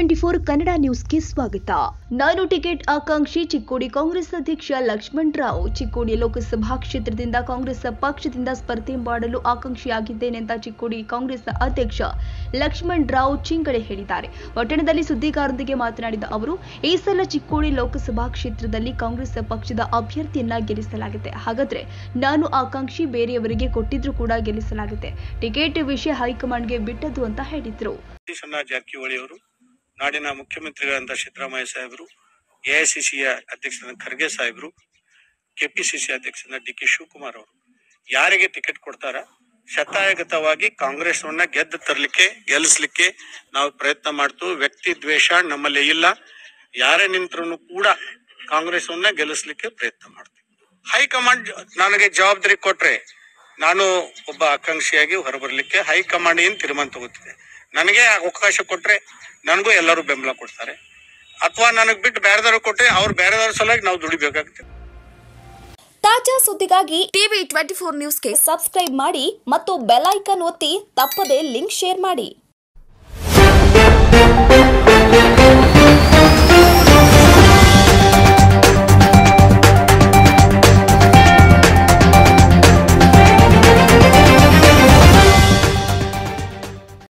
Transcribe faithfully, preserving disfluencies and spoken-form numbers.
Twenty four Kannada ನ್ಯೂಸ್ಗೆ ಸ್ವಾಗತ. ನಾನು ಟಿಕೆಟ್ ಆಕಾಂಕ್ಷಿ ಚಿಕ್ಕೋಡಿ ಕಾಂಗ್ರೆಸ್ ಅಧ್ಯಕ್ಷ ಲಕ್ಷ್ಮಣ್ ರಾವ್. ಚಿಕ್ಕೋಡಿ ಲೋಕಸಭಾ ಕ್ಷೇತ್ರದಿಂದ ಕಾಂಗ್ರೆಸ್ ಪಕ್ಷದಿಂದ ಸ್ಪರ್ಧೆ ಮಾಡಲು ಆಕಾಂಕ್ಷಿಯಾಗಿದ್ದೇನೆ ಅಂತ ಚಿಕ್ಕೋಡಿ ಕಾಂಗ್ರೆಸ್ ಅಧ್ಯಕ್ಷ ಲಕ್ಷ್ಮಣ್ ರಾವ್ ಚಿಂಗಡೆ ಹೇಳಿದ್ದಾರೆ. ಪಟ್ಟಣದಲ್ಲಿ ಸುದ್ದಿಗಾರರೊಂದಿಗೆ ಮಾತನಾಡಿದ ಅವರು, ಈ ಸಲ ಚಿಕ್ಕೋಡಿ ಲೋಕಸಭಾ ಕ್ಷೇತ್ರದಲ್ಲಿ ಕಾಂಗ್ರೆಸ್ ಪಕ್ಷದ ಅಭ್ಯರ್ಥಿಯನ್ನ ಗೆಲ್ಲಿಸಲಾಗಿದೆ. ಹಾಗಾದ್ರೆ ನಾನು ಆಕಾಂಕ್ಷಿ, ಬೇರೆಯವರಿಗೆ ಕೊಟ್ಟಿದ್ರು ಕೂಡ ಗೆಲ್ಲಿಸಲಾಗಿದೆ. ಟಿಕೆಟ್ ವಿಷಯ ಹೈಕಮಾಂಡ್ಗೆ ಬಿಟ್ಟದ್ದು ಅಂತ ಹೇಳಿದ್ರು. ಜಾರಕಿಹೊಳಿ ಅವರು, ನಾಡಿನ ಮುಖ್ಯಮಂತ್ರಿಗಳಾದ ಸಿದ್ದರಾಮಯ್ಯ ಸಾಹೇಬರು, ಎಐಸಿಸಿಯ ಅಧ್ಯಕ್ಷರಾದ ಖರ್ಗೆ ಸಾಹೇಬರು, ಕೆಪಿಸಿಸಿ ಅಧ್ಯಕ್ಷರಾದ ಡಿ ಕೆ ಶಿವಕುಮಾರ್ ಅವರು ಯಾರಿಗೆ ಟಿಕೆಟ್ ಕೊಡ್ತಾರ ಶತಾಯಗತವಾಗಿ ಕಾಂಗ್ರೆಸ್ವನ್ನ ಗೆದ್ದು ತರಲಿಕ್ಕೆ ಗೆಲ್ಲಿಸಲಿಕ್ಕೆ ನಾವು ಪ್ರಯತ್ನ ಮಾಡ್ತೀವಿ. ವ್ಯಕ್ತಿ ದ್ವೇಷ ನಮ್ಮಲ್ಲಿ ಇಲ್ಲ. ಯಾರೇ ನಿಂತರೂ ಕೂಡ ಕಾಂಗ್ರೆಸ್ವನ್ನ ಗೆಲ್ಲಿಸಲಿಕ್ಕೆ ಪ್ರಯತ್ನ ಮಾಡ್ತೀವಿ. ಹೈಕಮಾಂಡ್ ನನಗೆ ಜವಾಬ್ದಾರಿ ಕೊಟ್ರೆ ನಾನು ಒಬ್ಬ ಆಕಾಂಕ್ಷಿಯಾಗಿ ಹೊರಬರ್ಲಿಕ್ಕೆ ಹೈಕಮಾಂಡ್ ಏನ್ ತೀರ್ಮಾನ ತಗೋತಿದೆ. ನನಗೆ ಅವಕಾಶ ಕೊಟ್ರೆ ನನಗೂ ಎಲ್ಲರೂ ಬೆಂಬಲ ಕೊಡ್ತಾರೆ, ಅಥವಾ ನನಗ್ ಬಿಟ್ಟು ಬೇರೆದವ್ರು ಕೊಟ್ರೆ ಅವ್ರು ಬೇರೆದವ್ರ ಸಲುವಾಗಿ ನಾವು ದುಡಿಬೇಕಾಗುತ್ತೆ. ತಾಜಾ ಸುದ್ದಿಗಾಗಿ ಟಿವಿ ಟ್ವೆಂಟಿ ಫೋರ್ ನ್ಯೂಸ್ಗೆ ಸಬ್ಸ್ಕ್ರೈಬ್ ಮಾಡಿ ಮತ್ತು ಬೆಲ್ ಐಕಾನ್ ಒತ್ತಿ ತಪ್ಪದೇ ಲಿಂಕ್ ಶೇರ್ ಮಾಡಿ.